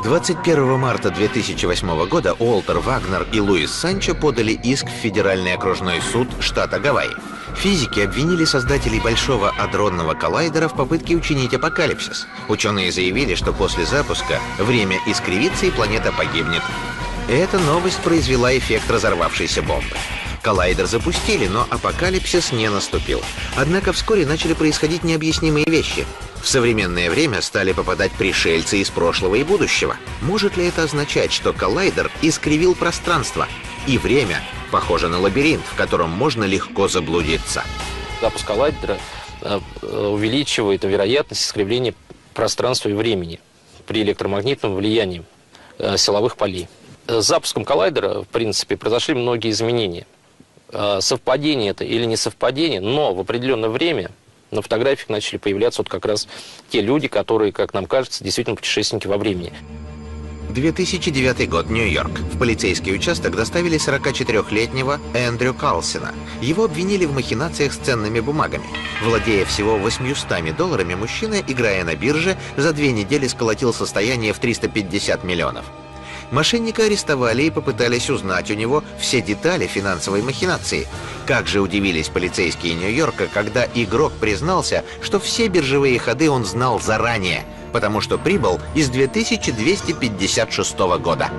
21 марта 2008 года Уолтер Вагнер и Луис Санчо подали иск в Федеральный окружной суд штата Гавайи. Физики обвинили создателей Большого адронного коллайдера в попытке учинить апокалипсис. Ученые заявили, что после запуска время искривится и планета погибнет. Эта новость произвела эффект разорвавшейся бомбы. Коллайдер запустили, но апокалипсис не наступил. Однако вскоре начали происходить необъяснимые вещи. В современное время стали попадать пришельцы из прошлого и будущего. Может ли это означать, что коллайдер искривил пространство? И время похоже на лабиринт, в котором можно легко заблудиться. Запуск коллайдера увеличивает вероятность искривления пространства и времени при электромагнитном влиянии силовых полей. С запуском коллайдера, в принципе, произошли многие изменения. Совпадение это или не совпадение, но в определенное время на фотографиях начали появляться вот как раз те люди, которые, как нам кажется, действительно путешественники во времени. 2009 год, Нью-Йорк. В полицейский участок доставили 44-летнего Эндрю Карлсона. Его обвинили в махинациях с ценными бумагами. Владея всего $800, мужчина, играя на бирже, за 2 недели сколотил состояние в 350 миллионов. Мошенника арестовали и попытались узнать у него все детали финансовой махинации. Как же удивились полицейские Нью-Йорка, когда игрок признался, что все биржевые ходы он знал заранее, потому что прибыл из 2256 года.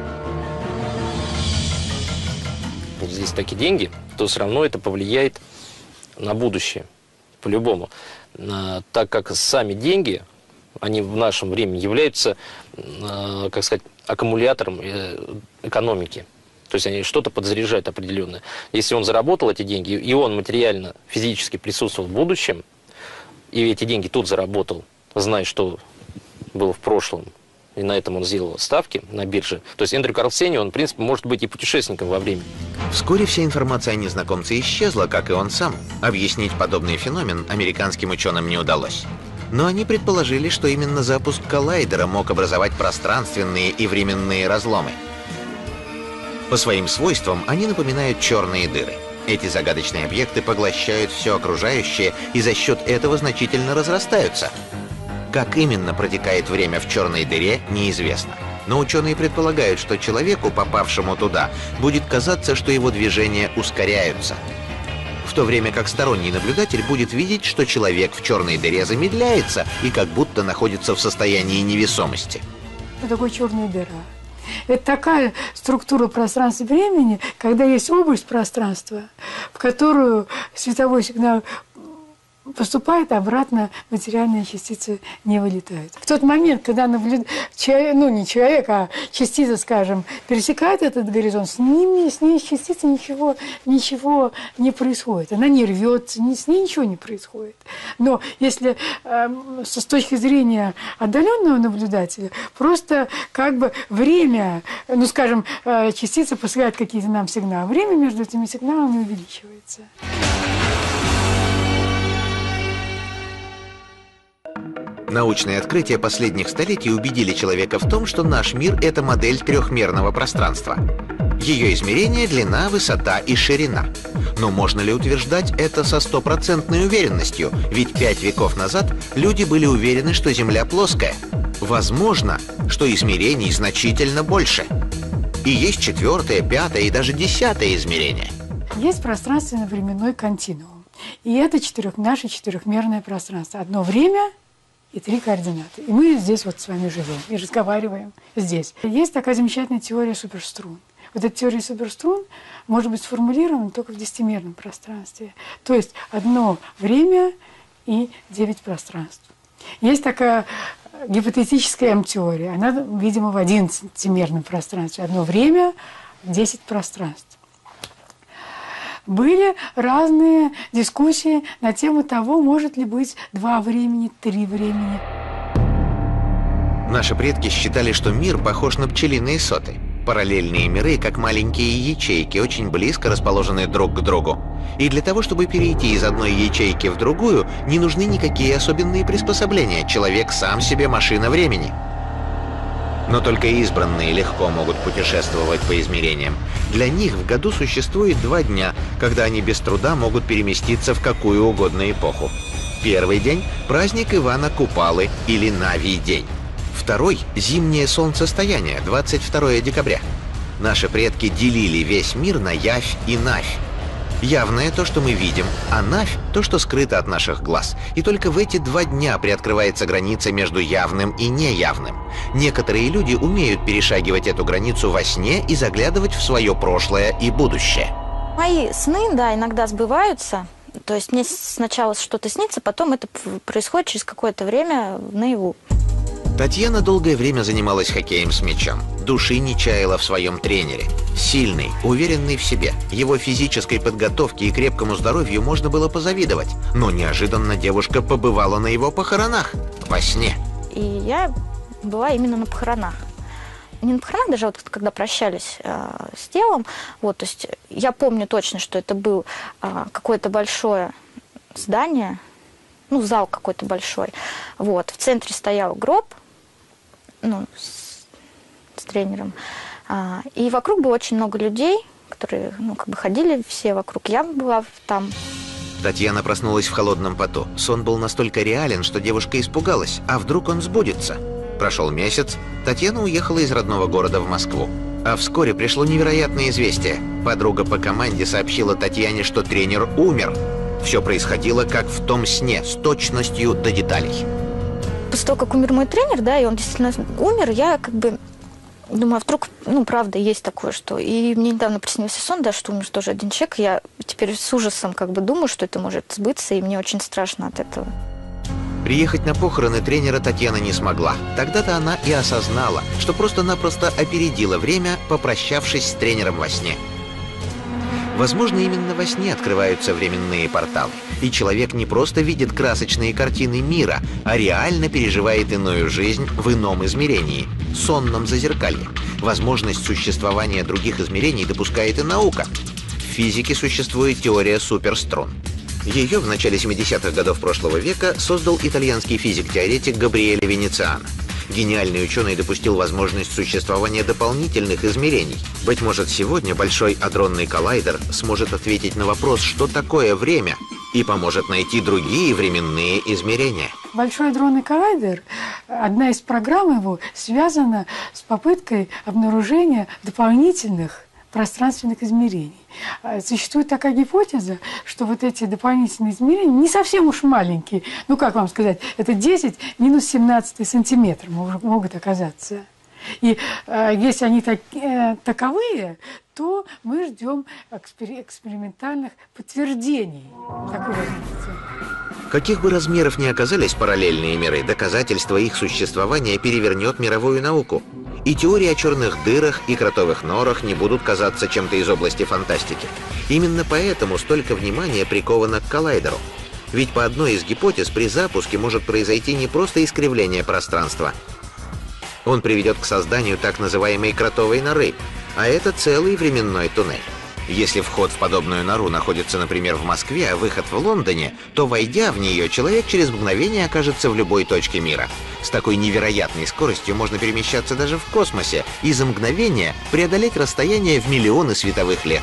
Здесь такие деньги, то все равно это повлияет на будущее, по-любому. Так как сами деньги, они в нашем времени являются, как сказать, аккумулятором экономики. То есть они что-то подзаряжают определенное. Если он заработал эти деньги, и он материально, физически присутствовал в будущем, и эти деньги тут заработал, зная, что было в прошлом, и на этом он сделал ставки на бирже, то есть Эндрю Карлсони, он, в принципе, может быть и путешественником во времени. Вскоре вся информация о незнакомце исчезла, как и он сам. Объяснить подобный феномен американским ученым не удалось. Но они предположили, что именно запуск коллайдера мог образовать пространственные и временные разломы. По своим свойствам они напоминают черные дыры. Эти загадочные объекты поглощают все окружающее и за счет этого значительно разрастаются. Как именно протекает время в черной дыре, неизвестно. Но ученые предполагают, что человеку, попавшему туда, будет казаться, что его движения ускоряются. В то время как сторонний наблюдатель будет видеть, что человек в черной дыре замедляется и как будто находится в состоянии невесомости. Что такое черная дыра? Это такая структура пространства и времени, когда есть область пространства, в которую световой сигнал поступает, обратно материальные частицы не вылетают. В тот момент, когда не человек, а частица, скажем, пересекает этот горизонт, с ней частицы ничего не происходит. Она не рвется, с ней ничего не происходит. Но если с точки зрения отдаленного наблюдателя, просто как бы время, скажем, частица посылает какие-то нам сигналы, время между этими сигналами увеличивается. Научные открытия последних столетий убедили человека в том, что наш мир — это модель трехмерного пространства. Ее измерения — длина, высота и ширина. Но можно ли утверждать это со стопроцентной уверенностью? Ведь 5 веков назад люди были уверены, что Земля плоская. Возможно, что измерений значительно больше. И есть 4-е, 5-е и даже 10-е измерения. Есть пространственно-временной континуум. И это наше четырехмерное пространство. Одно время и 3 координаты. И мы здесь вот с вами живем и разговариваем здесь. Есть такая замечательная теория суперструн. Вот эта теория суперструн может быть сформулирована только в 10-мерном пространстве. То есть одно время и 9 пространств. Есть такая гипотетическая М-теория. Она, видимо, в 11-мерном пространстве. Одно время, 10 пространств. Были разные дискуссии на тему того, может ли быть 2 времени, 3 времени. Наши предки считали, что мир похож на пчелиные соты. Параллельные миры, как маленькие ячейки, очень близко расположены друг к другу. И для того, чтобы перейти из одной ячейки в другую, не нужны никакие особенные приспособления. Человек сам себе машина времени. Но только избранные легко могут путешествовать по измерениям. Для них в году существует 2 дня, когда они без труда могут переместиться в какую угодно эпоху. Первый день – праздник Ивана Купалы или Навий день. Второй – зимнее солнцестояние, 22 декабря. Наши предки делили весь мир на явь и навь. Явное – то, что мы видим, а навь – то, что скрыто от наших глаз. И только в эти 2 дня приоткрывается граница между явным и неявным. Некоторые люди умеют перешагивать эту границу во сне и заглядывать в свое прошлое и будущее. Мои сны, да, иногда сбываются. То есть мне сначала что-то снится, потом это происходит через какое-то время наяву. Татьяна долгое время занималась хоккеем с мячом. Души не чаяла в своем тренере. Сильный, уверенный в себе. Его физической подготовке и крепкому здоровью можно было позавидовать. Но неожиданно девушка побывала на его похоронах. Во сне. И я была именно на похоронах. Не на похоронах, даже вот когда прощались с телом. Вот, то есть я помню точно, что это был какое-то большое здание, ну, зал какой-то большой. Вот, в центре стоял гроб, ну, с тренером. И вокруг было очень много людей, которые, ну, как бы ходили все вокруг. Я была там. Татьяна проснулась в холодном поту. Сон был настолько реален, что девушка испугалась. А вдруг он сбудется? Прошел месяц. Татьяна уехала из родного города в Москву. А вскоре пришло невероятное известие. Подруга по команде сообщила Татьяне, что тренер умер. Все происходило как в том сне, с точностью до деталей. После того, как умер мой тренер, да, и он действительно умер, я как бы думаю, а вдруг, ну, правда, есть такое, что... И мне недавно приснился сон, да, что умер тоже один человек. Я теперь с ужасом как бы думаю, что это может сбыться, и мне очень страшно от этого. Приехать на похороны тренера Татьяна не смогла. Тогда-то она и осознала, что просто-напросто опередила время, попрощавшись с тренером во сне. Возможно, именно во сне открываются временные порталы, и человек не просто видит красочные картины мира, а реально переживает иную жизнь в ином измерении – сонном зазеркалье. Возможность существования других измерений допускает и наука. В физике существует теория суперструн. Ее в начале 70-х годов прошлого века создал итальянский физик-теоретик Габриэле Венециано. Гениальный ученый допустил возможность существования дополнительных измерений. Быть может, сегодня Большой адронный коллайдер сможет ответить на вопрос, что такое время, и поможет найти другие временные измерения. Большой адронный коллайдер, одна из программ его связана с попыткой обнаружения дополнительных пространственных измерений. Существует такая гипотеза, что вот эти дополнительные измерения не совсем уж маленькие. Ну, как вам сказать, это 10 минус 17 сантиметров могут оказаться. И если они таковые, то мы ждем экспериментальных подтверждений такой возможности. Каких бы размеров ни оказались параллельные миры, доказательство их существования перевернет мировую науку. И теории о черных дырах и кротовых норах не будут казаться чем-то из области фантастики. Именно поэтому столько внимания приковано к коллайдеру. Ведь по одной из гипотез при запуске может произойти не просто искривление пространства. Он приведет к созданию так называемой кротовой норы, а это целый временной туннель. Если вход в подобную нору находится, например, в Москве, а выход в Лондоне, то, войдя в нее, человек через мгновение окажется в любой точке мира. С такой невероятной скоростью можно перемещаться даже в космосе и за мгновение преодолеть расстояние в миллионы световых лет.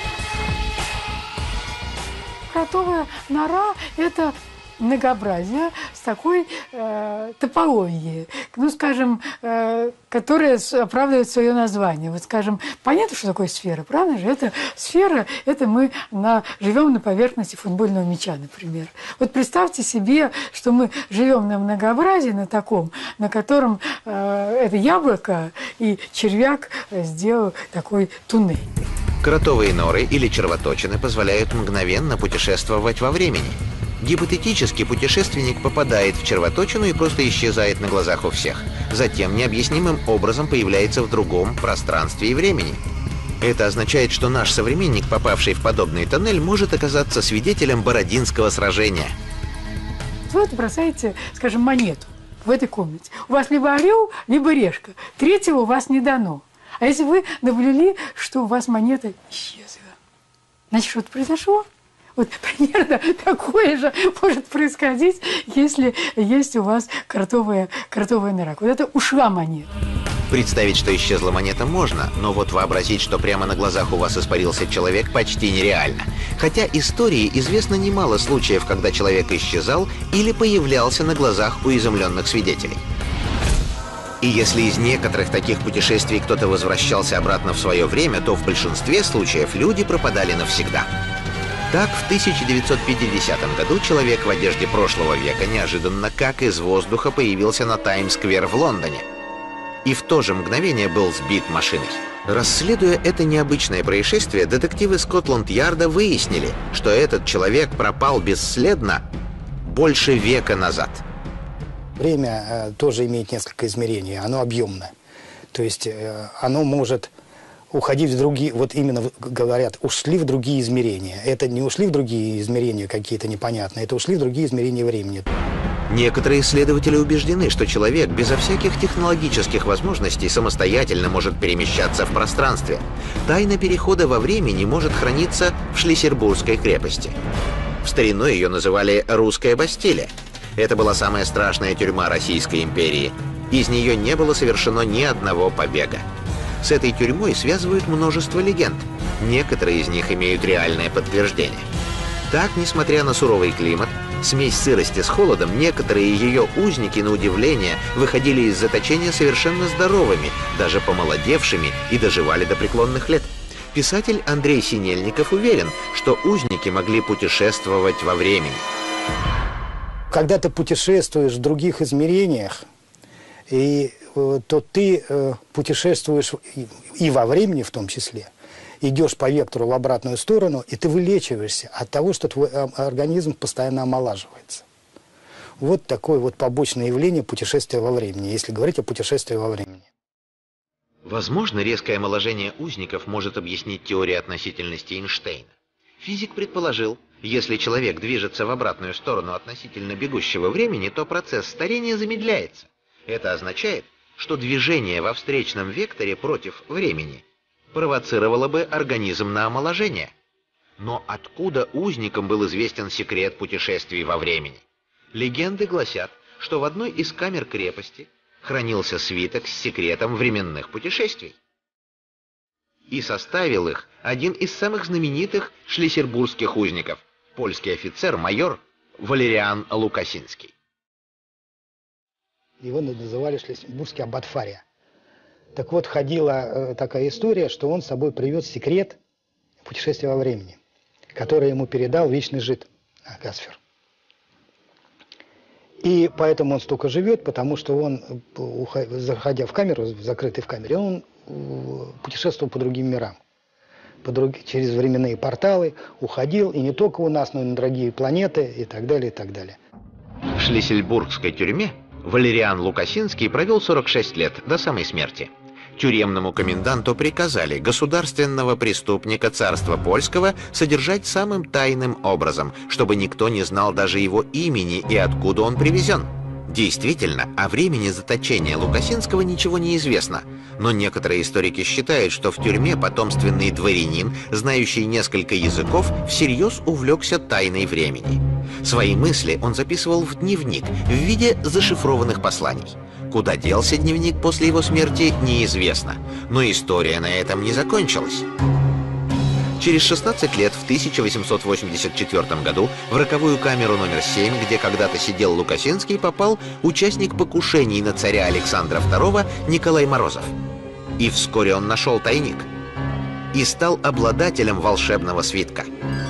Кротовая нора – это многообразие с такой топологией, ну, скажем, которая оправдывает свое название. Вот, скажем, понятно, что такое сфера, правда же? Это сфера, это мы живем на поверхности футбольного мяча, например. Вот представьте себе, что мы живем на многообразии, на таком, на котором это яблоко и червяк сделал такой туннель. Кротовые норы или червоточины позволяют мгновенно путешествовать во времени. Гипотетически путешественник попадает в червоточину и просто исчезает на глазах у всех. Затем необъяснимым образом появляется в другом пространстве и времени. Это означает, что наш современник, попавший в подобный тоннель, может оказаться свидетелем Бородинского сражения. Вы бросаете, скажем, монету в этой комнате. У вас либо орел, либо решка. Третьего у вас не дано. А если вы наблюдали, что у вас монета исчезла, значит, что-то произошло? Вот примерно такое же может происходить, если есть у вас кротовая нора. Вот это ушла монета. Представить, что исчезла монета, можно, но вот вообразить, что прямо на глазах у вас испарился человек, почти нереально. Хотя истории известно немало случаев, когда человек исчезал или появлялся на глазах у изумленных свидетелей. И если из некоторых таких путешествий кто-то возвращался обратно в свое время, то в большинстве случаев люди пропадали навсегда. Так, в 1950 году человек в одежде прошлого века неожиданно, как из воздуха, появился на Таймс-сквер в Лондоне. И в то же мгновение был сбит машиной. Расследуя это необычное происшествие, детективы Скотланд-Ярда выяснили, что этот человек пропал бесследно больше века назад. Время тоже имеет несколько измерений, оно объемное. То есть оно может уходить в другие, вот именно говорят, ушли в другие измерения. Это не ушли в другие измерения какие-то непонятные, это ушли в другие измерения времени. Некоторые исследователи убеждены, что человек безо всяких технологических возможностей самостоятельно может перемещаться в пространстве. Тайна перехода во времени может храниться в Шлиссельбургской крепости. В старину ее называли «Русская Бастилия». Это была самая страшная тюрьма Российской империи. Из нее не было совершено ни одного побега. С этой тюрьмой связывают множество легенд. Некоторые из них имеют реальное подтверждение. Так, несмотря на суровый климат, смесь сырости с холодом, некоторые ее узники, на удивление, выходили из заточения совершенно здоровыми, даже помолодевшими и доживали до преклонных лет. Писатель Андрей Синельников уверен, что узники могли путешествовать во времени. Когда ты путешествуешь в других измерениях, то ты путешествуешь и во времени в том числе, идешь по вектору в обратную сторону, и ты вылечиваешься от того, что твой организм постоянно омолаживается. Вот такое вот побочное явление путешествия во времени, если говорить о путешествии во времени. Возможно, резкое омоложение узников может объяснить теорию относительности Эйнштейна. Физик предположил, если человек движется в обратную сторону относительно бегущего времени, то процесс старения замедляется. Это означает, что движение во встречном векторе против времени провоцировало бы организм на омоложение. Но откуда узникам был известен секрет путешествий во времени? Легенды гласят, что в одной из камер крепости хранился свиток с секретом временных путешествий. И составил их один из самых знаменитых шлиссельбургских узников, польский офицер, майор Валериан Лукасинский. Его называли шлиссельбургский аббат Фария. Так вот, ходила такая история, что он с собой привез секрет путешествия во времени, который ему передал вечный жид Гасфер. И поэтому он столько живет, потому что он, заходя в камеру, закрытый в камере, он путешествовал по другим мирам, через временные порталы, уходил, и не только у нас, но и на другие планеты, и так далее, и так далее. В шлиссельбургской тюрьме Валериан Лукасинский провел 46 лет, до самой смерти. Тюремному коменданту приказали государственного преступника царства польского содержать самым тайным образом, чтобы никто не знал даже его имени и откуда он привезен. Действительно, о времени заточения Лукасинского ничего не известно, но некоторые историки считают, что в тюрьме потомственный дворянин, знающий несколько языков, всерьез увлекся тайной времени. Свои мысли он записывал в дневник в виде зашифрованных посланий. Куда делся дневник после его смерти, неизвестно, но история на этом не закончилась. Через 16 лет, в 1884 году, в роковую камеру номер 7, где когда-то сидел Лукасинский, попал участник покушений на царя Александра II Николай Морозов. И вскоре он нашел тайник и стал обладателем волшебного свитка.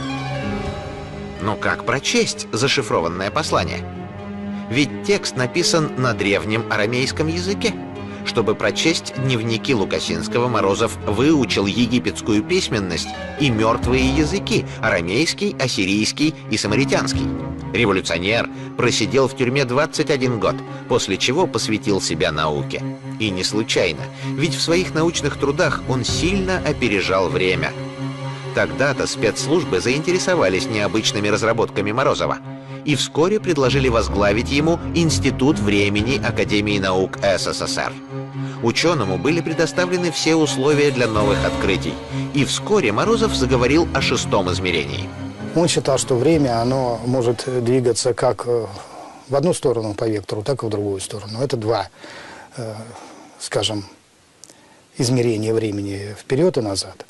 Но как прочесть зашифрованное послание? Ведь текст написан на древнем арамейском языке. Чтобы прочесть дневники Лукасинского, Морозов выучил египетскую письменность и мертвые языки – арамейский, ассирийский и самаритянский. Революционер просидел в тюрьме 21 год, после чего посвятил себя науке. И не случайно, ведь в своих научных трудах он сильно опережал время. Тогда-то спецслужбы заинтересовались необычными разработками Морозова и вскоре предложили возглавить ему Институт времени Академии наук СССР. Ученому были предоставлены все условия для новых открытий, и вскоре Морозов заговорил о шестом измерении. Он считал, что время, оно может двигаться как в одну сторону по вектору, так и в другую сторону. Это два, скажем, измерения времени вперед и назад.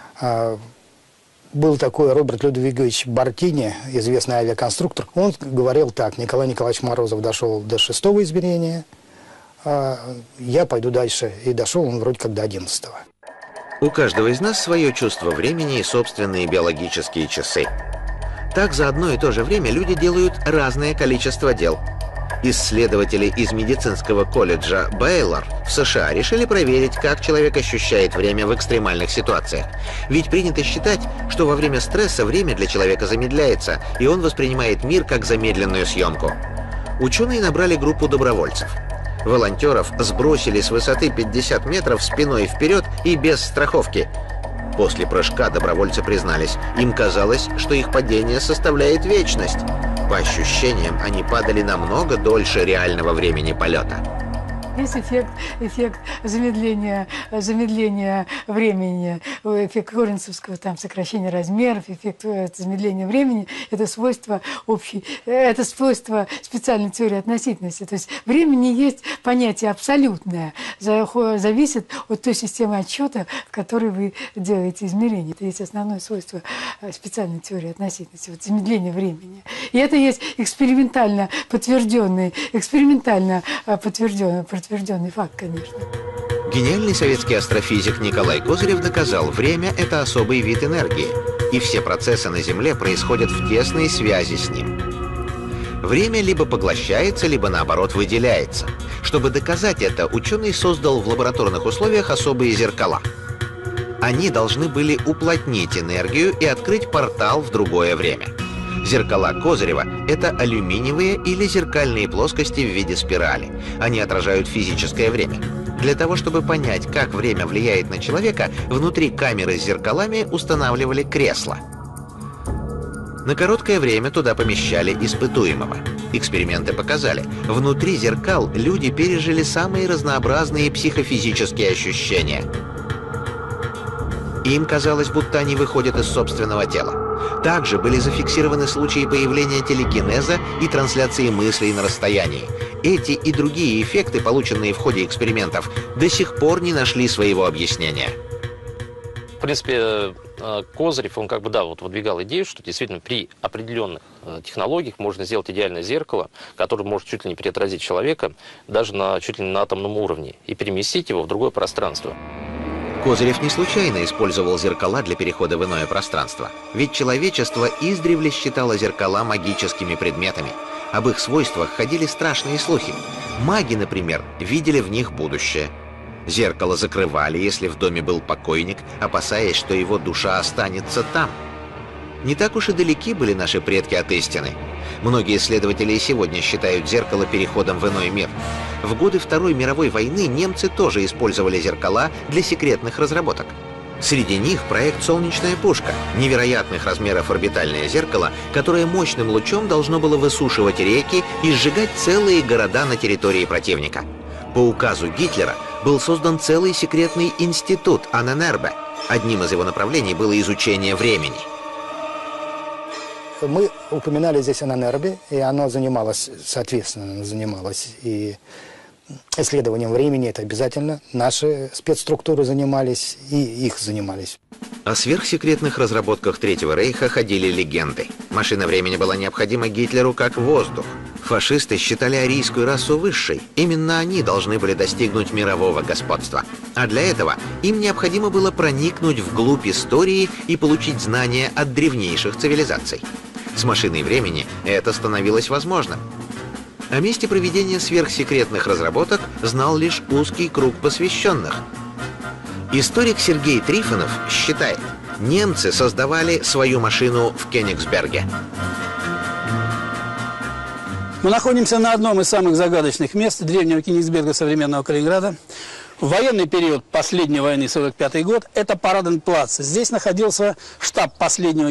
Был такой Роберт Людвигович Бартини, известный авиаконструктор. Он говорил так: Николай Николаевич Морозов дошел до шестого измерения, я пойду дальше. И дошел он вроде как до 11-го. У каждого из нас свое чувство времени и собственные биологические часы. Так за одно и то же время люди делают разное количество дел. Исследователи из медицинского колледжа Бейлор в США решили проверить, как человек ощущает время в экстремальных ситуациях. Ведь принято считать, что во время стресса время для человека замедляется, и он воспринимает мир как замедленную съемку. Ученые набрали группу добровольцев. Волонтеров сбросили с высоты 50 метров спиной вперед и без страховки. После прыжка добровольцы признались, им казалось, что их падение составляет вечность. По ощущениям, они падали намного дольше реального времени полета. Есть эффект замедления времени, эффект Лоренцовского, там сокращение размеров, эффект замедления времени. Это свойство специальной теории относительности. То есть времени есть понятие абсолютное, зависит от той системы отсчета, в которой вы делаете измерения. Это есть основное свойство специальной теории относительности, вот замедление времени. И это есть экспериментально подтвержденный факт, конечно. Гениальный советский астрофизик Николай Козырев доказал, время – это особый вид энергии, и все процессы на Земле происходят в тесной связи с ним. Время либо поглощается, либо наоборот выделяется. Чтобы доказать это, ученый создал в лабораторных условиях особые зеркала. Они должны были уплотнить энергию и открыть портал в другое время. Зеркала Козырева – это алюминиевые или зеркальные плоскости в виде спирали. Они отражают физическое время. Для того, чтобы понять, как время влияет на человека, внутри камеры с зеркалами устанавливали кресло. На короткое время туда помещали испытуемого. Эксперименты показали, внутри зеркал люди пережили самые разнообразные психофизические ощущения. Им казалось, будто они выходят из собственного тела. Также были зафиксированы случаи появления телекинеза и трансляции мыслей на расстоянии. Эти и другие эффекты, полученные в ходе экспериментов, до сих пор не нашли своего объяснения. В принципе, Козырев, он выдвигал идею, что действительно при определенных технологиях можно сделать идеальное зеркало, которое может чуть ли не переотразить человека, даже чуть ли не на атомном уровне, и переместить его в другое пространство. Козырев не случайно использовал зеркала для перехода в иное пространство. Ведь человечество издревле считало зеркала магическими предметами. Об их свойствах ходили страшные слухи. Маги, например, видели в них будущее. Зеркало закрывали, если в доме был покойник, опасаясь, что его душа останется там. Не так уж и далеки были наши предки от истины. Многие исследователи и сегодня считают зеркало переходом в иной мир. В годы Второй мировой войны немцы тоже использовали зеркала для секретных разработок. Среди них проект «Солнечная пушка» — невероятных размеров орбитальное зеркало, которое мощным лучом должно было высушивать реки и сжигать целые города на территории противника. По указу Гитлера был создан целый секретный институт Анненербе. Одним из его направлений было изучение времени. Мы упоминали здесь Анненербе, и оно занималось и исследованием времени, это обязательно. Наши спецструктуры занимались, и их занимались. О сверхсекретных разработках Третьего Рейха ходили легенды. Машина времени была необходима Гитлеру как воздух. Фашисты считали арийскую расу высшей. Именно они должны были достигнуть мирового господства. А для этого им необходимо было проникнуть вглубь истории и получить знания от древнейших цивилизаций. С машиной времени это становилось возможным. О месте проведения сверхсекретных разработок знал лишь узкий круг посвященных. Историк Сергей Трифонов считает, немцы создавали свою машину в Кёнигсберге. Мы находимся на одном из самых загадочных мест древнего Кёнигсберга, современного Калининграда. В военный период последней войны, 1945 год, это Параден-плац. Здесь находился штаб последнего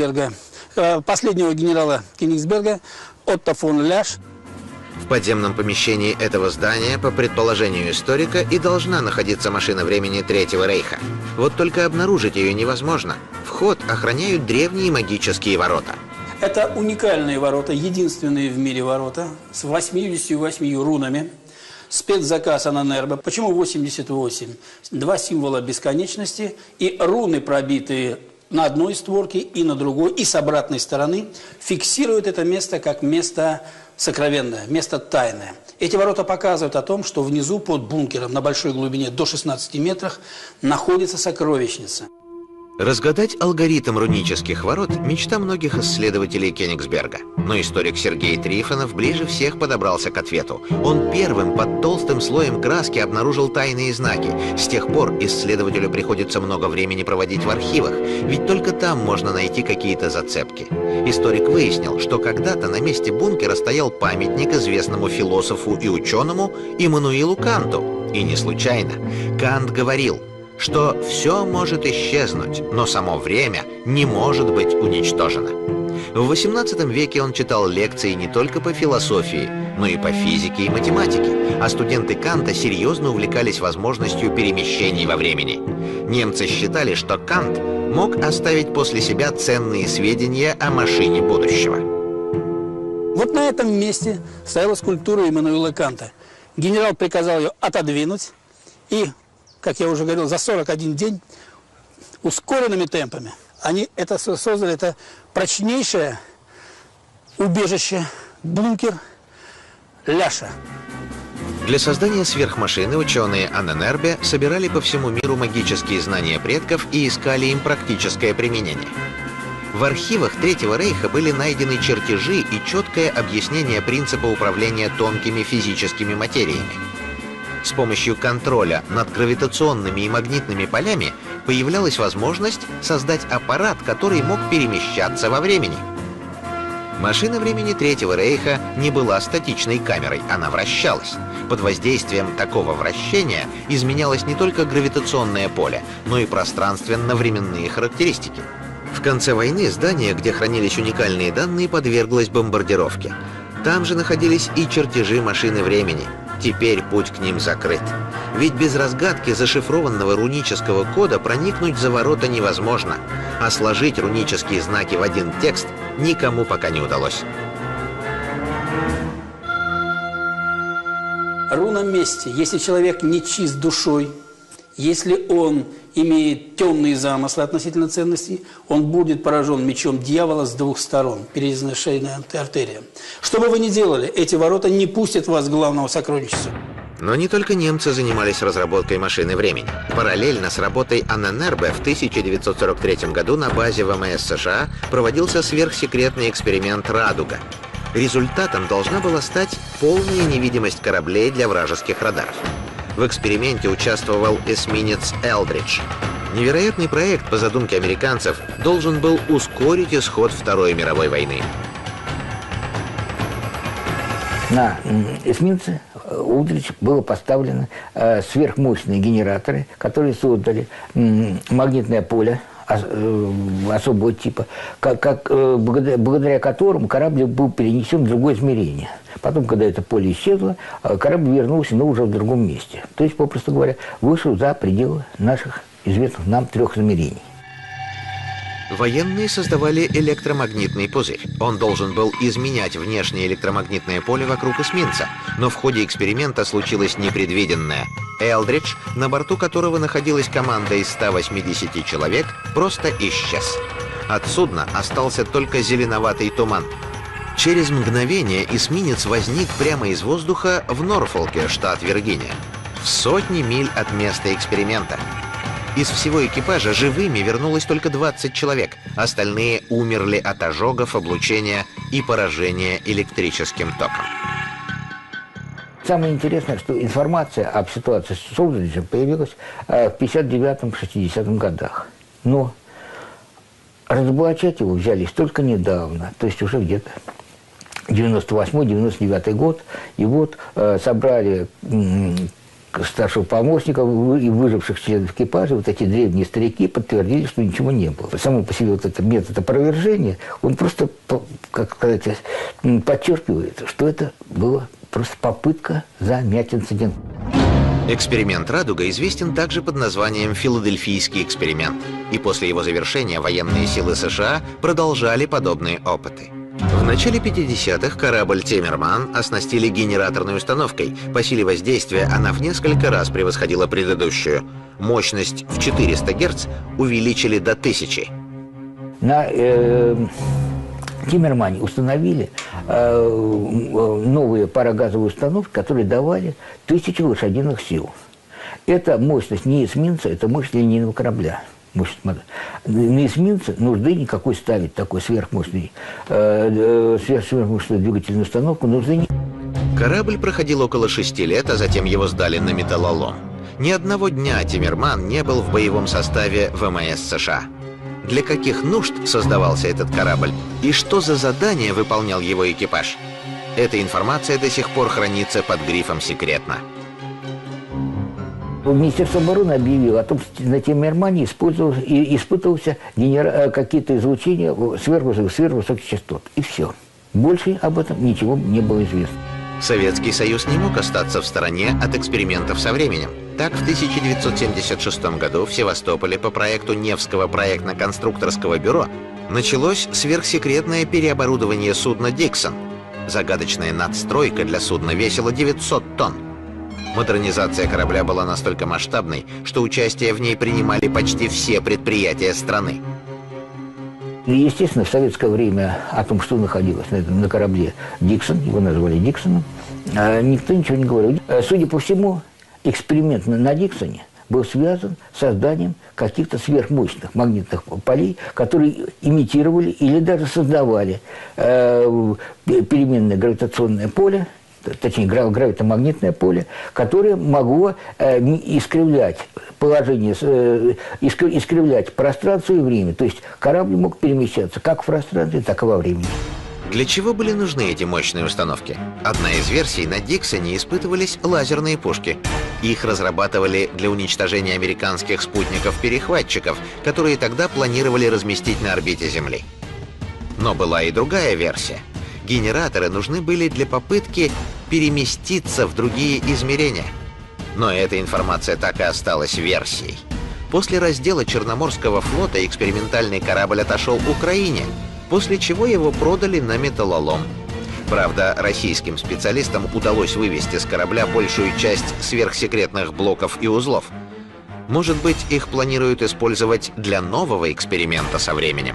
генерала Кёнигсберга Отто фон Ляш. В подземном помещении этого здания, по предположению историка, и должна находиться машина времени Третьего Рейха. Вот только обнаружить ее невозможно. Вход охраняют древние магические ворота. Это уникальные ворота, единственные в мире ворота, с 88 рунами. Спецзаказ Анненербе. Почему 88? Два символа бесконечности и руны, пробитые на одной створке и на другой, и с обратной стороны, фиксируют это место как место сокровенное, место тайное. Эти ворота показывают о том, что внизу под бункером на большой глубине до 16 метров находится сокровищница. Разгадать алгоритм рунических ворот – мечта многих исследователей Кёнигсберга. Но историк Сергей Трифонов ближе всех подобрался к ответу. Он первым под толстым слоем краски обнаружил тайные знаки. С тех пор исследователю приходится много времени проводить в архивах, ведь только там можно найти какие-то зацепки. Историк выяснил, что когда-то на месте бункера стоял памятник известному философу и ученому Иммануилу Канту. И не случайно. Кант говорил, что все может исчезнуть, но само время не может быть уничтожено. В XVIII веке он читал лекции не только по философии, но и по физике и математике, а студенты Канта серьезно увлекались возможностью перемещений во времени. Немцы считали, что Кант мог оставить после себя ценные сведения о машине будущего. Вот на этом месте стояла скульптура Иммануила Канта. Генерал приказал ее отодвинуть и, как я уже говорил, за 41 день ускоренными темпами они это создали, это прочнейшее убежище, бункер Ляша. Для создания сверхмашины ученые Анненербе собирали по всему миру магические знания предков и искали им практическое применение. В архивах Третьего Рейха были найдены чертежи и четкое объяснение принципа управления тонкими физическими материями. С помощью контроля над гравитационными и магнитными полями появлялась возможность создать аппарат, который мог перемещаться во времени. Машина времени Третьего Рейха не была статичной камерой, она вращалась. Под воздействием такого вращения изменялось не только гравитационное поле, но и пространственно-временные характеристики. В конце войны здание, где хранились уникальные данные, подверглось бомбардировке. Там же находились и чертежи машины времени. Теперь путь к ним закрыт. Ведь без разгадки зашифрованного рунического кода проникнуть за ворота невозможно, а сложить рунические знаки в один текст никому пока не удалось. Руна мести. Если человек не чист душой, если он имеет темные замыслы относительно ценностей, он будет поражен мечом дьявола с двух сторон, перерезанная шейная артерия. Что бы вы ни делали, эти ворота не пустят вас к главному сокровищу. Но не только немцы занимались разработкой машины времени. Параллельно с работой Анненербе в 1943 году на базе ВМС США проводился сверхсекретный эксперимент «Радуга». Результатом должна была стать полная невидимость кораблей для вражеских радаров. В эксперименте участвовал эсминец «Элдридж». Невероятный проект, по задумке американцев, должен был ускорить исход Второй мировой войны. На эсминце «Элдридж» было поставлены сверхмощные генераторы, которые создали магнитное поле особого типа, благодаря которому корабль был перенесен в другое измерение. Потом, когда это поле исчезло, корабль вернулся, но уже в другом месте. То есть, попросту говоря, вышел за пределы наших известных нам трех измерений. Военные создавали электромагнитный пузырь. Он должен был изменять внешнее электромагнитное поле вокруг эсминца. Но в ходе эксперимента случилось непредвиденное. «Элдридж», на борту которого находилась команда из 180 человек, просто исчез. От судна остался только зеленоватый туман. Через мгновение эсминец возник прямо из воздуха в Норфолке, штат Виргиния, в сотни миль от места эксперимента. Из всего экипажа живыми вернулось только 20 человек. Остальные умерли от ожогов, облучения и поражения электрическим током. Самое интересное, что информация об ситуации с Элдриджем появилась в 59-60 годах. Но разоблачать его взялись только недавно, то есть уже где-то 98-99 год. И вот собрали старшего помощника и выживших членов экипажа, вот эти древние старики подтвердили, что ничего не было. Само по себе вот этот метод опровержения, он просто, как сказать, подчеркивает, что это была просто попытка замять инцидент. Эксперимент «Радуга» известен также под названием «Филадельфийский эксперимент». И после его завершения военные силы США продолжали подобные опыты. В начале 50-х корабль «Темерман» оснастили генераторной установкой. По силе воздействия она в несколько раз превосходила предыдущую. Мощность в 400 Гц увеличили до 1000. На Тиммермане установили новые парогазовые установки, которые давали 1000 лошадиных сил. Это мощность не эсминца, это мощность линейного корабля. На эсминце нужды никакой ставить такой сверхмощную двигательную установку нужды не. Корабль проходил около 6 лет, а затем его сдали на металлолом. Ни одного дня Тиммерман не был в боевом составе ВМС США. Для каких нужд создавался этот корабль и что за задание выполнял его экипаж? Эта информация до сих пор хранится под грифом «Секретно». Министерство обороны объявило о том, что на Тиммермане испытывался какие-то излучения сверхвысоких частот. И все. Больше об этом ничего не было известно. Советский Союз не мог остаться в стороне от экспериментов со временем. Так, в 1976 году в Севастополе по проекту Невского проектно-конструкторского бюро началось сверхсекретное переоборудование судна «Диксон». Загадочная надстройка для судна весила 900 тонн. Модернизация корабля была настолько масштабной, что участие в ней принимали почти все предприятия страны. И, естественно, в советское время о том, что находилось на корабле «Диксон», его назвали «Диксоном», никто ничего не говорил. Судя по всему, эксперимент на «Диксоне» был связан с созданием каких-то сверхмощных магнитных полей, которые имитировали или даже создавали переменное гравитационное поле, точнее, гравитомагнитное поле, которое могло искривлять положение, искривлять пространство и время. То есть корабль мог перемещаться как в пространстве, так и во времени. Для чего были нужны эти мощные установки? Одна из версий: на Диксоне испытывались лазерные пушки. Их разрабатывали для уничтожения американских спутников-перехватчиков, которые тогда планировали разместить на орбите Земли. Но была и другая версия. Генераторы нужны были для попытки переместиться в другие измерения. Но эта информация так и осталась версией. После раздела Черноморского флота экспериментальный корабль отошел Украине, после чего его продали на металлолом. Правда, российским специалистам удалось вывести с корабля большую часть сверхсекретных блоков и узлов. Может быть, их планируют использовать для нового эксперимента со временем.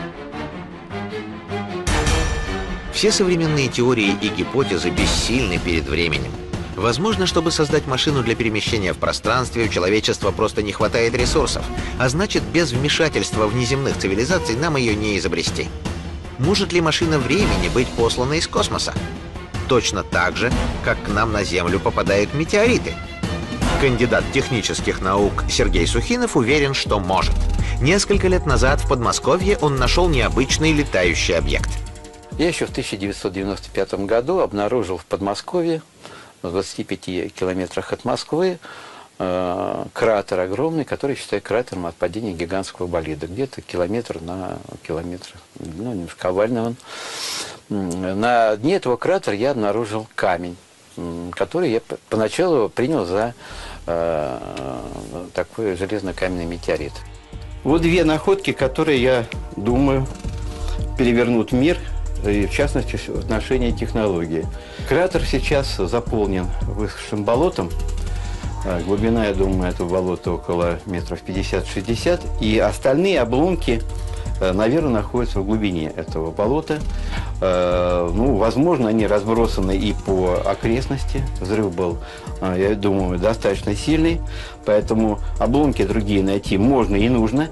Все современные теории и гипотезы бессильны перед временем. Возможно, чтобы создать машину для перемещения в пространстве, у человечества просто не хватает ресурсов, а значит, без вмешательства внеземных цивилизаций нам ее не изобрести. Может ли машина времени быть послана из космоса? Точно так же, как к нам на Землю попадают метеориты. Кандидат технических наук Сергей Сухинов уверен, что может. Несколько лет назад в Подмосковье он нашел необычный летающий объект. Я еще в 1995 году обнаружил в Подмосковье, в 25 километрах от Москвы, кратер огромный, который считаю кратером от падения гигантского болида. Где-то километр на километр, ну, немножко овальный он. На дне этого кратера я обнаружил камень, который я поначалу принял за такой железнокаменный метеорит. Вот две находки, которые, я думаю, перевернут мир, и в частности в отношении технологии. Кратер сейчас заполнен высохшим болотом. Глубина, я думаю, этого болота около метров 50-60. И остальные обломки, наверное, находятся в глубине этого болота. Ну, возможно, они разбросаны и по окрестности. Взрыв был, я думаю, достаточно сильный. Поэтому обломки другие найти можно и нужно.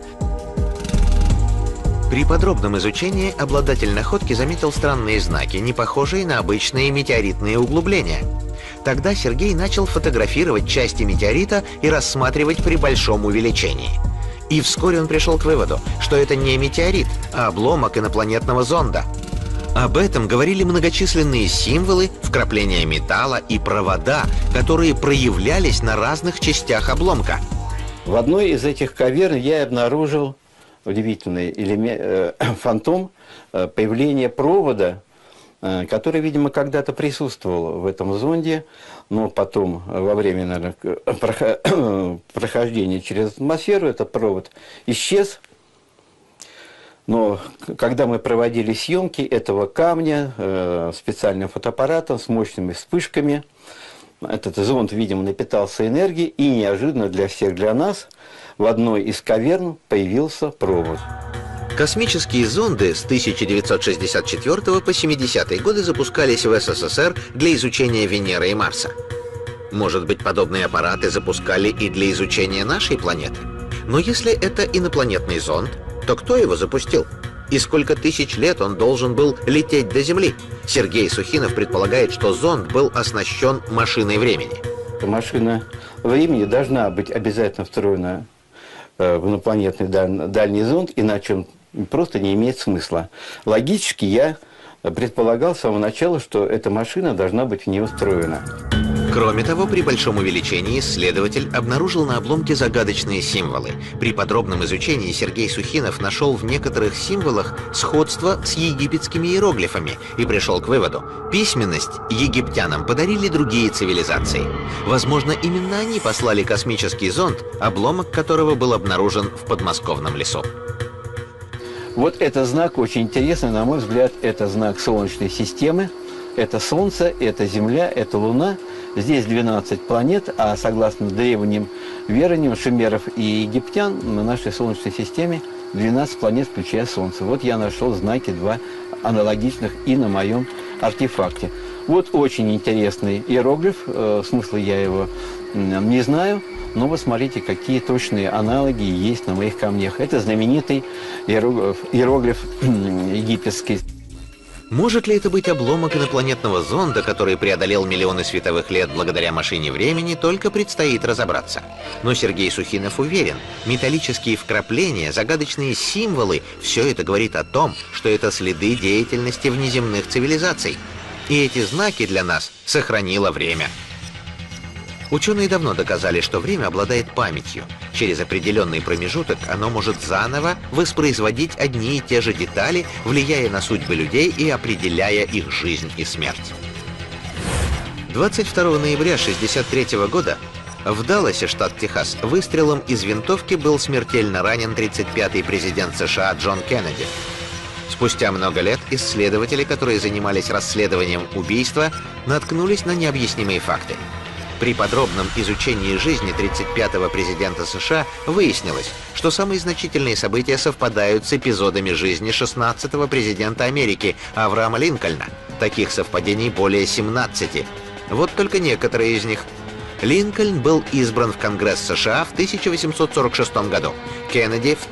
При подробном изучении обладатель находки заметил странные знаки, не похожие на обычные метеоритные углубления. Тогда Сергей начал фотографировать части метеорита и рассматривать при большом увеличении. И вскоре он пришел к выводу, что это не метеорит, а обломок инопланетного зонда. Об этом говорили многочисленные символы, вкрапления металла и провода, которые проявлялись на разных частях обломка. В одной из этих каверн я обнаружил удивительный фантом появления провода, который, видимо, когда-то присутствовал в этом зонде, но потом, во время, наверное, прохождения через атмосферу, этот провод исчез. Но когда мы проводили съемки этого камня специальным фотоаппаратом с мощными вспышками, этот зонд, видимо, напитался энергией, и неожиданно для всех, для нас, в одной из каверн появился провод. Космические зонды с 1964 по 70-е годы запускались в СССР для изучения Венеры и Марса. Может быть, подобные аппараты запускали и для изучения нашей планеты? Но если это инопланетный зонд, то кто его запустил? И сколько тысяч лет он должен был лететь до Земли? Сергей Сухинов предполагает, что зонд был оснащен машиной времени. Машина времени должна быть обязательно встроена в инопланетный дальний зонд, иначе он просто не имеет смысла. Логически я предполагал с самого начала, что эта машина должна быть в нее встроена. Кроме того, при большом увеличении исследователь обнаружил на обломке загадочные символы. При подробном изучении Сергей Сухинов нашел в некоторых символах сходство с египетскими иероглифами и пришел к выводу: письменность египтянам подарили другие цивилизации. Возможно, именно они послали космический зонд, обломок которого был обнаружен в подмосковном лесу. Вот этот знак очень интересный, на мой взгляд, это знак Солнечной системы. Это Солнце, это Земля, это Луна. Здесь 12 планет, а согласно древним верованиям шумеров и египтян, на нашей Солнечной системе 12 планет, включая Солнце. Вот я нашел знаки два аналогичных и на моем артефакте. Вот очень интересный иероглиф, смысла я его не знаю, но вы смотрите, какие точные аналоги есть на моих камнях. Это знаменитый иероглиф египетский. Может ли это быть обломок инопланетного зонда, который преодолел миллионы световых лет благодаря машине времени, только предстоит разобраться. Но Сергей Сухинов уверен, металлические вкрапления, загадочные символы – все это говорит о том, что это следы деятельности внеземных цивилизаций. И эти знаки для нас сохранило время. Ученые давно доказали, что время обладает памятью. Через определенный промежуток оно может заново воспроизводить одни и те же детали, влияя на судьбы людей и определяя их жизнь и смерть. 22 ноября 1963 года в Далласе, штат Техас, выстрелом из винтовки был смертельно ранен 35-й президент США Джон Кеннеди. Спустя много лет исследователи, которые занимались расследованием убийства, наткнулись на необъяснимые факты. При подробном изучении жизни 35-го президента США выяснилось, что самые значительные события совпадают с эпизодами жизни 16-го президента Америки Авраама Линкольна. Таких совпадений более 17. Вот только некоторые из них. Линкольн был избран в Конгресс США в 1846 году, Кеннеди в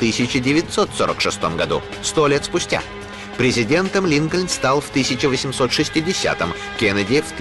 1946 году, 100 лет спустя. Президентом Линкольн стал в 1860-м, Кеннеди в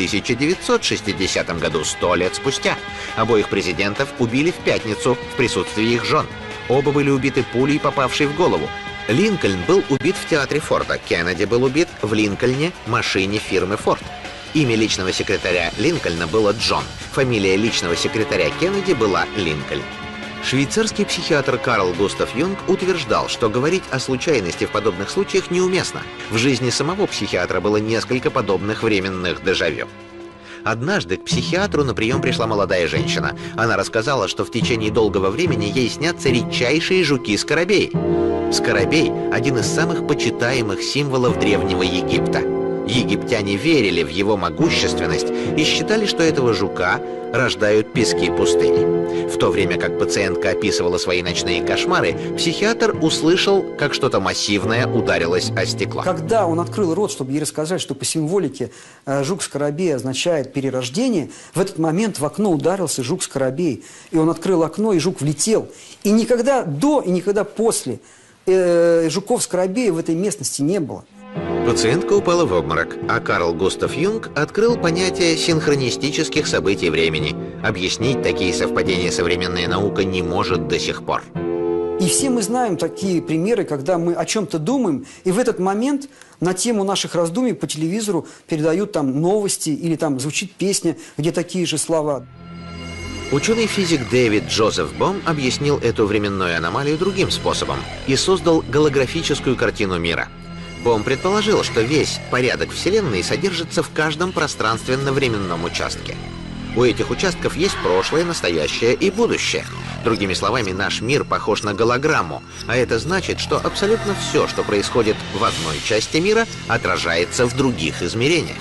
1960 году, 100 лет спустя. Обоих президентов убили в пятницу в присутствии их жен. Оба были убиты пулей, попавшей в голову. Линкольн был убит в театре Форда, Кеннеди был убит в Линкольне, машине фирмы Форд. Имя личного секретаря Линкольна было Джон, фамилия личного секретаря Кеннеди была Линкольн. Швейцарский психиатр Карл Густав Юнг утверждал, что говорить о случайности в подобных случаях неуместно. В жизни самого психиатра было несколько подобных временных дежавю. Однажды к психиатру на прием пришла молодая женщина. Она рассказала, что в течение долгого времени ей снятся редчайшие жуки-скоробеи. Скоробей – один из самых почитаемых символов Древнего Египта. Египтяне верили в его могущественность и считали, что этого жука рождают пески пустыни. В то время как пациентка описывала свои ночные кошмары, психиатр услышал, как что-то массивное ударилось о стекло. Когда он открыл рот, чтобы ей рассказать, что по символике жук-скоробей означает перерождение, в этот момент в окно ударился жук-скоробей. И он открыл окно, и жук влетел. И никогда до, и никогда после жуков-скоробеев в этой местности не было. Пациентка упала в обморок, а Карл Густав Юнг открыл понятие синхронистических событий времени. Объяснить такие совпадения современная наука не может до сих пор. И все мы знаем такие примеры, когда мы о чем-то думаем, и в этот момент на тему наших раздумий по телевизору передают там новости или там звучит песня, где такие же слова. Ученый-физик Дэвид Джозеф Бом объяснил эту временную аномалию другим способом и создал голографическую картину мира. Бом предположил, что весь порядок Вселенной содержится в каждом пространственно-временном участке. У этих участков есть прошлое, настоящее и будущее. Другими словами, наш мир похож на голограмму, а это значит, что абсолютно все, что происходит в одной части мира, отражается в других измерениях.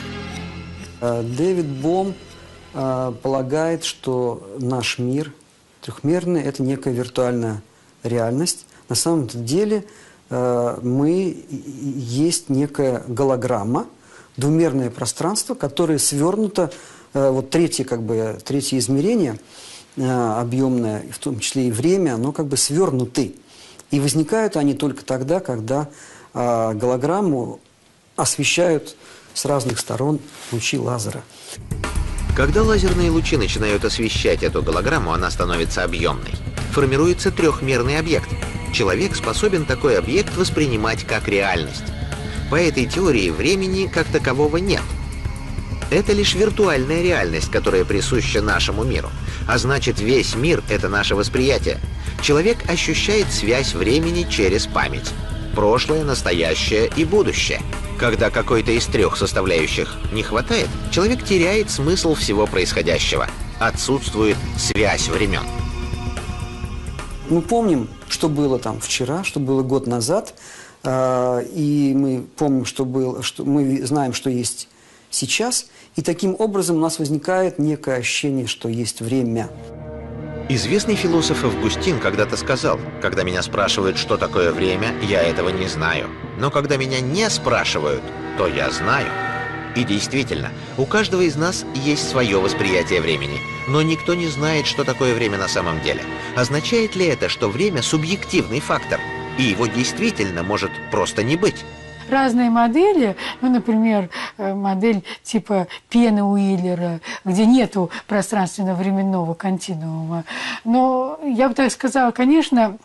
Дэвид Бом полагает, что наш мир трехмерный – это некая виртуальная реальность. На самом деле есть некая голограмма, двумерное пространство, которое свернуто, вот третье измерение, объемное, в том числе и время, оно как бы свернуты. И возникают они только тогда, когда голограмму освещают с разных сторон лучи лазера. Когда лазерные лучи начинают освещать эту голограмму, она становится объемной. Формируется трехмерный объект. Человек способен такой объект воспринимать как реальность. По этой теории времени как такового нет. Это лишь виртуальная реальность, которая присуща нашему миру. А значит, весь мир — это наше восприятие. Человек ощущает связь времени через память. Прошлое, настоящее и будущее. Когда какой-то из трех составляющих не хватает, человек теряет смысл всего происходящего. Отсутствует связь времен. Мы помним, что было там вчера, что было год назад, и мы помним, что было, что мы знаем, что есть сейчас, и таким образом у нас возникает некое ощущение, что есть время. Известный философ Августин когда-то сказал: «Когда меня спрашивают, что такое время, я этого не знаю. Но когда меня не спрашивают, то я знаю». И действительно, у каждого из нас есть свое восприятие времени. Но никто не знает, что такое время на самом деле. Означает ли это, что время – субъективный фактор, и его действительно может просто не быть? Разные модели, ну, например, модель типа Пена Уиллера, где нету пространственно-временного континуума. Но я бы так сказала, конечно,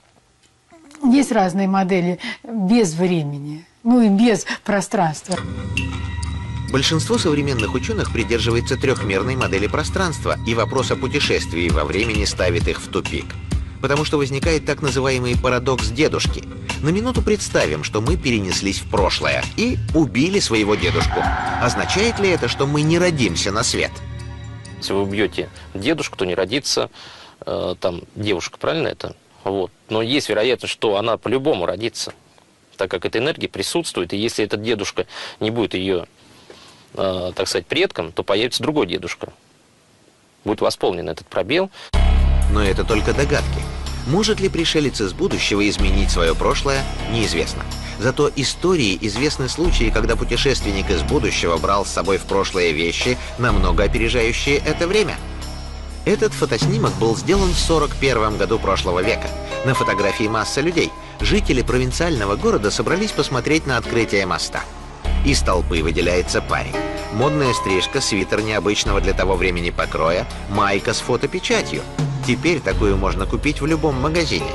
есть разные модели без времени, ну и без пространства. Большинство современных ученых придерживается трехмерной модели пространства, и вопрос о путешествии во времени ставит их в тупик. Потому что возникает так называемый парадокс дедушки. На минуту представим, что мы перенеслись в прошлое и убили своего дедушку. Означает ли это, что мы не родимся на свет? Если вы убьете дедушку, то не родится там девушка, правильно это? Вот. Но есть вероятность, что она по-любому родится, так как эта энергия присутствует, и если этот дедушка не будет ее, так сказать, предком, то появится другой дедушка. Будет восполнен этот пробел. Но это только догадки. Может ли пришелец из будущего изменить свое прошлое, неизвестно. Зато истории известны случаи, когда путешественник из будущего брал с собой в прошлое вещи, намного опережающие это время. Этот фотоснимок был сделан в 1941 году прошлого века. На фотографии масса людей. Жители провинциального города собрались посмотреть на открытие моста. Из толпы выделяется парень. Модная стрижка, свитер необычного для того времени покроя, майка с фотопечатью. Теперь такую можно купить в любом магазине.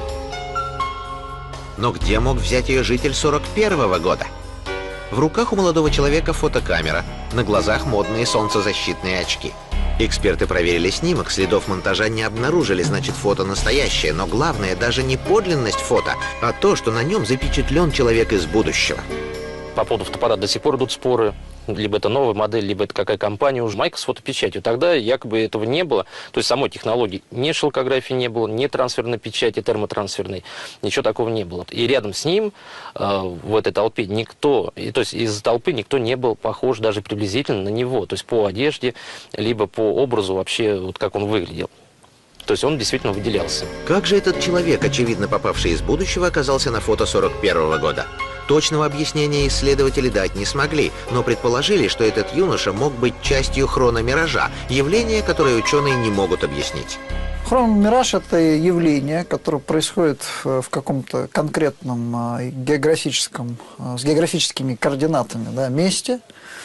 Но где мог взять ее житель 1941 года? В руках у молодого человека фотокамера, на глазах модные солнцезащитные очки. Эксперты проверили снимок, следов монтажа не обнаружили, значит, фото настоящее. Но главное даже не подлинность фото, а то, что на нем запечатлен человек из будущего. По поводу фотоаппарата до сих пор идут споры. Либо это новая модель, либо это какая компания уже. Майка с фотопечатью. Тогда якобы этого не было. То есть самой технологии ни шелкографии не было, ни трансферной печати, термотрансферной. Ничего такого не было. И рядом с ним, в этой толпе, никто, то есть из толпы никто не был похож даже приблизительно на него. То есть по одежде, либо по образу вообще, вот как он выглядел. То есть он действительно выделялся. Как же этот человек, очевидно попавший из будущего, оказался на фото 1941 года? Точного объяснения исследователи дать не смогли, но предположили, что этот юноша мог быть частью хрономиража, явление, которое ученые не могут объяснить. Хрономираж – это явление, которое происходит в каком-то конкретном географическом, с географическими координатами, да, месте,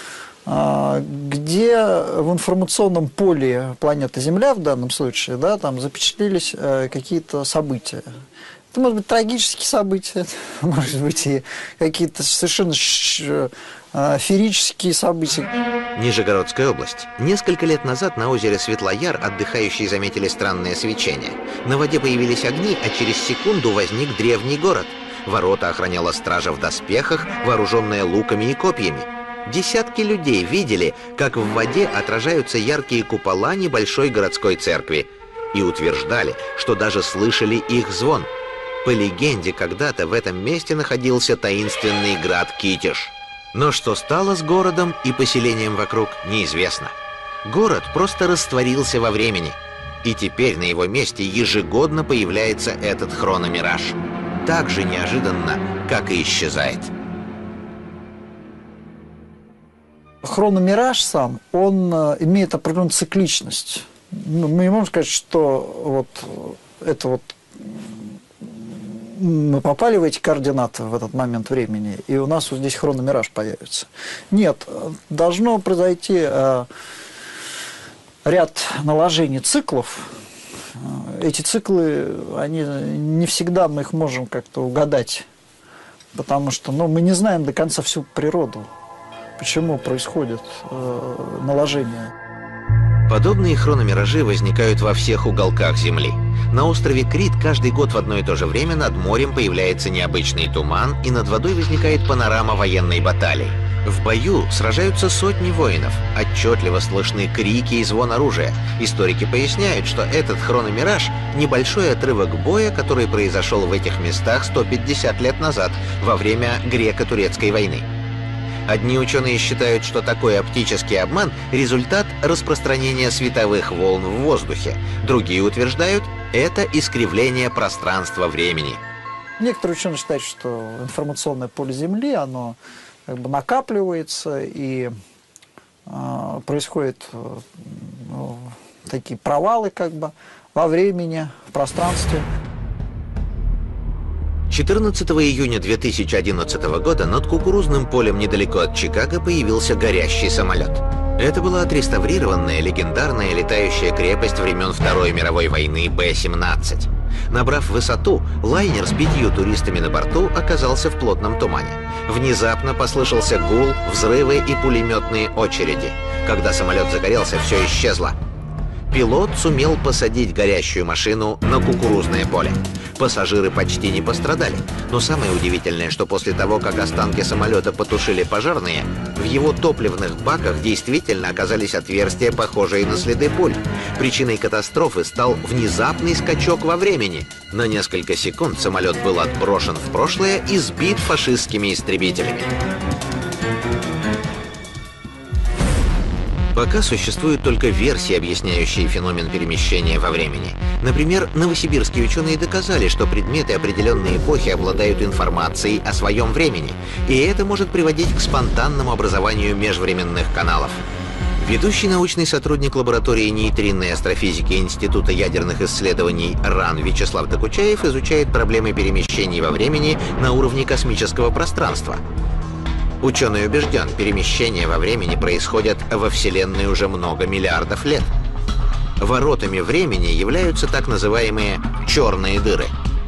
где в информационном поле планеты Земля в данном случае, да, там запечатлелись какие-то события. Это может быть трагические события, может быть и какие-то совершенно феерические события. Нижегородская область. Несколько лет назад на озере Светлояр отдыхающие заметили странное свечение. На воде появились огни, а через секунду возник древний город. Ворота охраняла стража в доспехах, вооруженная луками и копьями. Десятки людей видели, как в воде отражаются яркие купола небольшой городской церкви. И утверждали, что даже слышали их звон. По легенде, когда-то в этом месте находился таинственный град Китеж. Но что стало с городом и поселением вокруг, неизвестно. Город просто растворился во времени. И теперь на его месте ежегодно появляется этот хрономираж. так же неожиданно, как и исчезает. Хрономираж сам, он имеет определенную цикличность. Мы не можем сказать, что вот это вот мы попали в эти координаты в этот момент времени, и у нас вот здесь хрономираж появится. Нет, должно произойти ряд наложений циклов. Эти циклы, они не всегда мы их можем как-то угадать, потому что мы не знаем до конца всю природу, почему происходит наложение. Подобные хрономиражи возникают во всех уголках Земли. На острове Крит каждый год в одно и то же время над морем появляется необычный туман, и над водой возникает панорама военной баталии. В бою сражаются сотни воинов, отчетливо слышны крики и звон оружия. Историки поясняют, что этот хрономираж – небольшой отрывок боя, который произошел в этих местах 150 лет назад, во время Греко-Турецкой войны. Одни ученые считают, что такой оптический обман – результат распространения световых волн в воздухе. Другие утверждают, это искривление пространства-времени. Некоторые ученые считают, что информационное поле Земли, оно как бы накапливается, и происходят такие провалы как бы во времени, в пространстве. 14 июня 2011 года над кукурузным полем недалеко от Чикаго появился горящий самолет. Это была отреставрированная легендарная летающая крепость времен Второй мировой войны Б-17. Набрав высоту, лайнер с 5 туристами на борту оказался в плотном тумане. Внезапно послышался гул, взрывы и пулеметные очереди. Когда самолет загорелся, все исчезло. Пилот сумел посадить горящую машину на кукурузное поле. Пассажиры почти не пострадали. Но самое удивительное, что после того, как останки самолета потушили пожарные, в его топливных баках действительно оказались отверстия, похожие на следы пуль. Причиной катастрофы стал внезапный скачок во времени. На несколько секунд самолет был отброшен в прошлое и сбит фашистскими истребителями. Пока существуют только версии, объясняющие феномен перемещения во времени. Например, новосибирские ученые доказали, что предметы определенной эпохи обладают информацией о своем времени, и это может приводить к спонтанному образованию межвременных каналов. Ведущий научный сотрудник лаборатории нейтринной астрофизики Института ядерных исследований РАН Вячеслав Докучаев изучает проблемы перемещений во времени на уровне космического пространства. Ученый убежден, перемещения во времени происходят во Вселенной уже много миллиардов лет. Воротами времени являются так называемые черные дыры.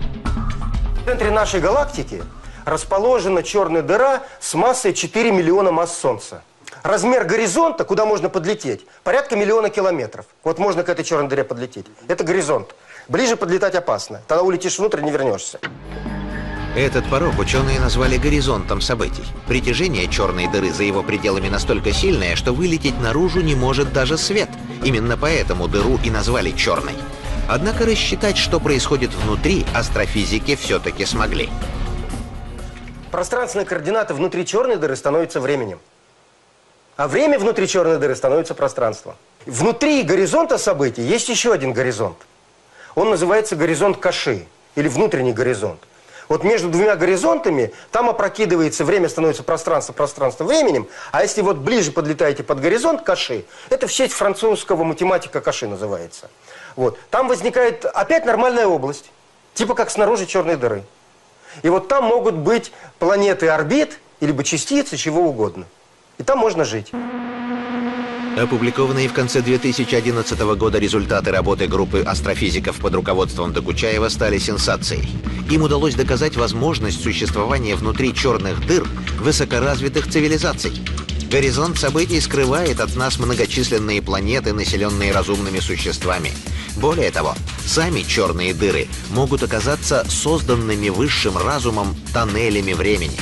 В центре нашей галактики расположена черная дыра с массой 4 миллиона масс Солнца. Размер горизонта, куда можно подлететь, порядка 1 миллиона километров. Вот можно к этой черной дыре подлететь. Это горизонт. Ближе подлетать опасно. Тогда улетишь внутрь, не вернешься. Этот порог ученые назвали горизонтом событий. Притяжение черной дыры за его пределами настолько сильное, что вылететь наружу не может даже свет. Именно поэтому дыру и назвали черной. Однако рассчитать, что происходит внутри, астрофизики все-таки смогли. Пространственные координаты внутри черной дыры становятся временем. А время внутри черной дыры становится пространством. Внутри горизонта событий есть еще один горизонт. Он называется горизонт Каши, или внутренний горизонт. Вот между двумя горизонтами там опрокидывается время, становится пространство временем, а если вот ближе подлетаете под горизонт Каши, это в честь французского математика Каши называется. Вот. Там возникает опять нормальная область, типа как снаружи черной дыры. И вот там могут быть планеты орбит, либо частицы, чего угодно. И там можно жить. Опубликованные в конце 2011 года результаты работы группы астрофизиков под руководством Докучаева стали сенсацией. Им удалось доказать возможность существования внутри черных дыр высокоразвитых цивилизаций. Горизонт событий скрывает от нас многочисленные планеты, населенные разумными существами. Более того, сами черные дыры могут оказаться созданными высшим разумом тоннелями времени.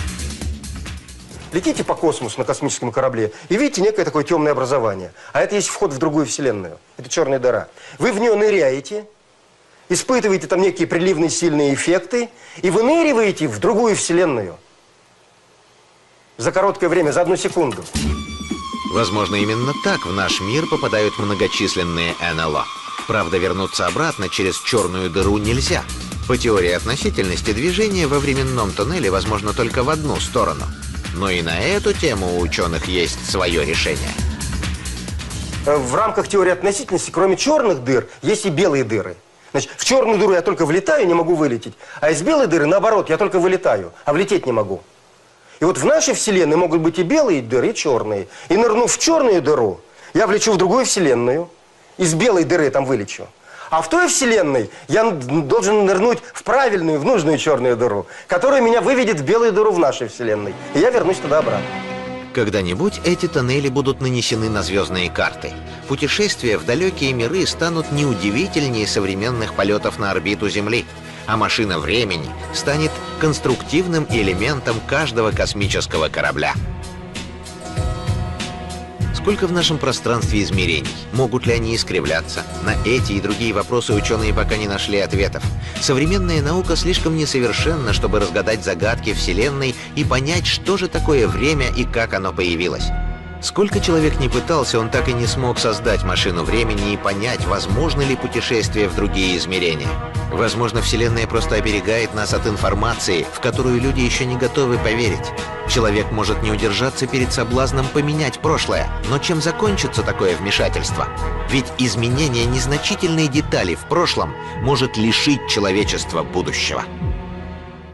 Летите по космосу на космическом корабле и видите некое такое темное образование. А это есть вход в другую вселенную. Это черная дыра. Вы в нее ныряете, испытываете там некие приливные сильные эффекты и выныриваете в другую вселенную. За короткое время, за 1 секунду. Возможно, именно так в наш мир попадают многочисленные НЛО. Правда, вернуться обратно через черную дыру нельзя. По теории относительности движение во временном туннеле возможно только в одну сторону. Но и на эту тему у ученых есть свое решение. В рамках теории относительности, кроме черных дыр, есть и белые дыры. Значит, в черную дыру я только влетаю, не могу вылететь. А из белой дыры, наоборот, я только вылетаю, а влететь не могу. И вот в нашей Вселенной могут быть и белые дыры, и черные. И нырнув в черную дыру, я влечу в другую Вселенную. Из белой дыры там вылечу. А в той Вселенной я должен нырнуть в правильную, в нужную черную дыру, которая меня выведет в белую дыру в нашей Вселенной. И я вернусь туда обратно. Когда-нибудь эти тоннели будут нанесены на звездные карты. Путешествия в далекие миры станут неудивительнее современных полетов на орбиту Земли. А машина времени станет конструктивным элементом каждого космического корабля. Сколько в нашем пространстве измерений? Могут ли они искривляться? На эти и другие вопросы ученые пока не нашли ответов. Современная наука слишком несовершенна, чтобы разгадать загадки Вселенной и понять, что же такое время и как оно появилось. Сколько человек не пытался, он так и не смог создать машину времени и понять, возможно ли путешествие в другие измерения. Возможно, Вселенная просто оберегает нас от информации, в которую люди еще не готовы поверить. Человек может не удержаться перед соблазном поменять прошлое, но чем закончится такое вмешательство? Ведь изменение незначительной детали в прошлом может лишить человечества будущего.